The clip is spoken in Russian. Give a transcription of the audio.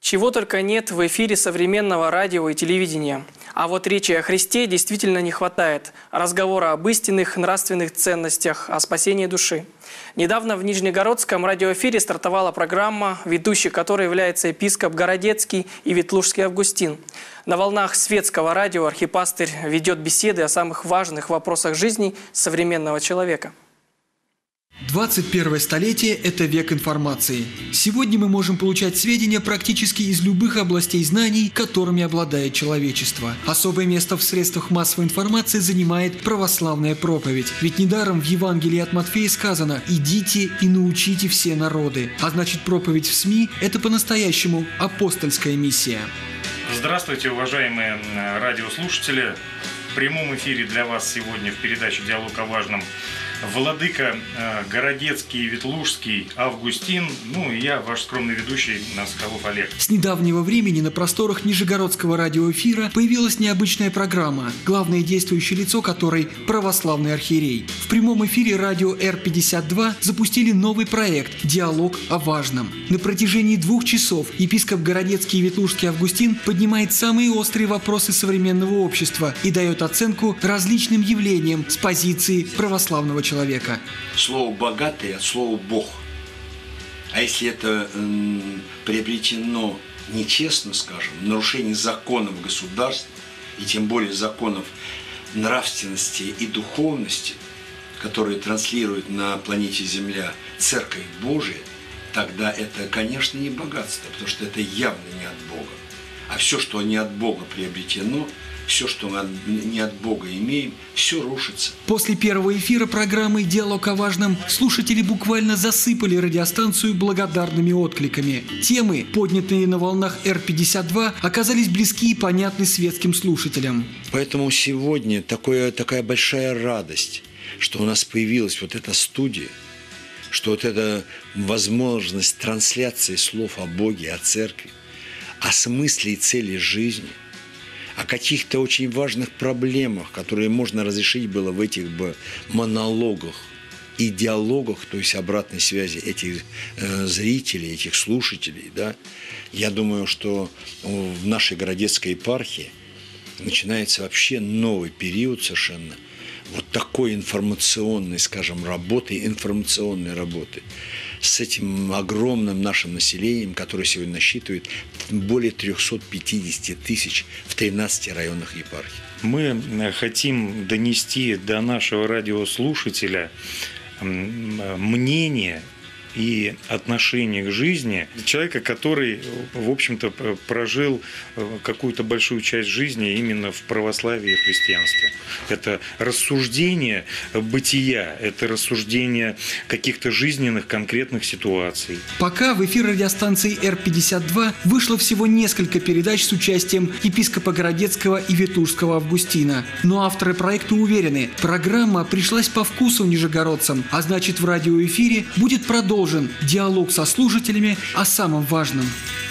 Чего только нет в эфире современного радио и телевидения. А вот речи о Христе действительно не хватает. Разговора об истинных нравственных ценностях, о спасении души. Недавно в Нижнегородском радиоэфире стартовала программа, ведущей которой является епископ Городецкий и Ветлужский Августин. На волнах светского радио архипастырь ведет беседы о самых важных вопросах жизни современного человека. 21 столетие – это век информации. Сегодня мы можем получать сведения практически из любых областей знаний, которыми обладает человечество. Особое место в средствах массовой информации занимает православная проповедь. Ведь недаром в Евангелии от Матфея сказано «идите и научите все народы». А значит, проповедь в СМИ – это по-настоящему апостольская миссия. Здравствуйте, уважаемые радиослушатели! В прямом эфире для вас сегодня в передаче «Диалог о важном» владыка Городецкий и Ветлужский Августин, ну и я, ваш скромный ведущий, Соколов Олег. С недавнего времени на просторах Нижегородского радиоэфира появилась необычная программа, главное действующее лицо которой – православный архиерей. В прямом эфире радио Р-52 запустили новый проект «Диалог о важном». На протяжении 2 часов епископ Городецкий и Ветлужский Августин поднимает самые острые вопросы современного общества и дает оценку различным явлениям с позиции православного человека. Слово «богатый» от слова «бог». А если это приобретено нечестно, скажем, нарушение законов государства, и тем более законов нравственности и духовности, которые транслируют на планете Земля Церковь Божия, тогда это, конечно, не богатство, потому что это явно не от Бога. А все, что не от Бога приобретено, все, что мы не от Бога имеем, все рушится. После первого эфира программы «Диалог о важном» слушатели буквально засыпали радиостанцию благодарными откликами. Темы, поднятые на волнах Р-52, оказались близки и понятны светским слушателям. Поэтому сегодня такая большая радость, что у нас появилась вот эта студия, что вот эта возможность трансляции слов о Боге, о Церкви, о смысле и цели жизни, о каких-то очень важных проблемах, которые можно разрешить было в этих бы монологах и диалогах, то есть обратной связи этих зрителей, этих слушателей. Да? Я думаю, что в нашей Городецкой епархии начинается вообще новый период совершенно вот такой информационной, скажем, информационной работы с этим огромным нашим населением, которое сегодня насчитывает более 350 тысяч в 13 районах епархии. Мы хотим донести до нашего радиослушателя мнение и отношение к жизни человека, который, в общем-то, прожил какую-то большую часть жизни именно в православии и в христианстве. Это рассуждение бытия, это рассуждение каких-то жизненных конкретных ситуаций. Пока в эфир радиостанции Р-52 вышло всего несколько передач с участием епископа Городецкого и Ветлужского Августина. Но авторы проекта уверены, программа пришлась по вкусу нижегородцам, а значит в радиоэфире будет продолжен диалог со слушателями о самом важном.